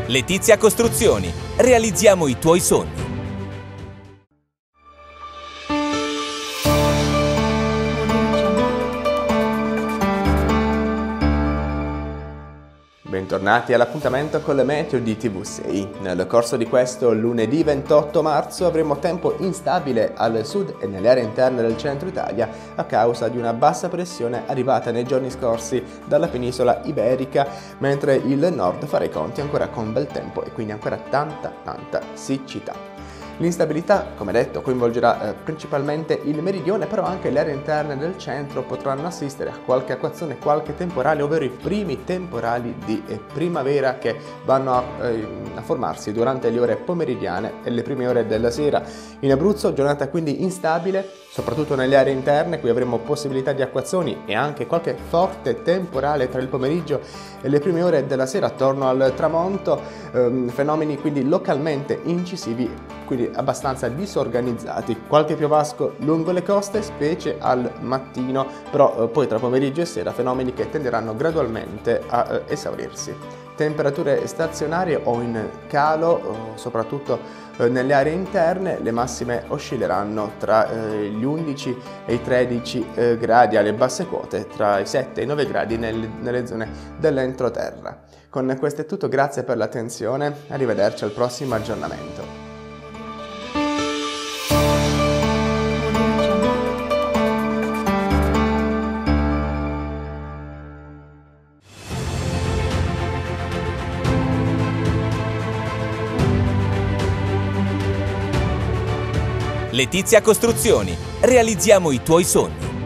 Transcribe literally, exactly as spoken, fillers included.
Letizia Costruzioni. Realizziamo i tuoi sogni. Bentornati all'appuntamento con le meteo di T V sei. Nel corso di questo lunedì ventotto marzo avremo tempo instabile al sud e nelle aree interne del centro Italia a causa di una bassa pressione arrivata nei giorni scorsi dalla penisola iberica, mentre il nord farà i conti ancora con bel tempo e quindi ancora tanta tanta siccità. L'instabilità, come detto, coinvolgerà eh, principalmente il meridione, però anche le aree interne del centro potranno assistere a qualche acquazzone, qualche temporale, ovvero i primi temporali di eh, primavera che vanno a, eh, a formarsi durante le ore pomeridiane e le prime ore della sera. In Abruzzo giornata quindi instabile, soprattutto nelle aree interne, qui avremo possibilità di acquazzoni e anche qualche forte temporale tra il pomeriggio e le prime ore della sera attorno al tramonto, ehm, fenomeni quindi localmente incisivi, quindi abbastanza disorganizzati. Qualche piovasco lungo le coste, specie al mattino, però eh, poi tra pomeriggio e sera fenomeni che tenderanno gradualmente a eh, esaurirsi. Temperature stazionarie o in calo, eh, soprattutto eh, nelle aree interne. Le massime oscilleranno tra eh, gli undici e i tredici eh, gradi, alle basse quote tra i sette e i nove gradi nel, nelle zone dell'entroterra. Con questo è tutto, grazie per l'attenzione, arrivederci al prossimo aggiornamento. Letizia Costruzioni. Realizziamo i tuoi sogni.